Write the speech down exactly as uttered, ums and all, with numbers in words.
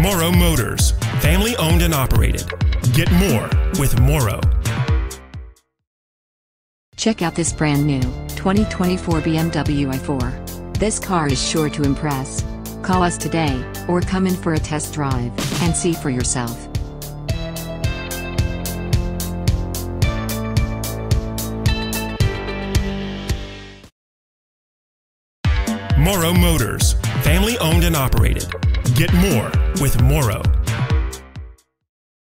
Moro Motors, family owned and operated. Get more with Moro. Check out this brand new twenty twenty-four B M W i four. This car is sure to impress. Call us today, or come in for a test drive, and see for yourself. Moro Motors, family owned and operated. Get more with Moro.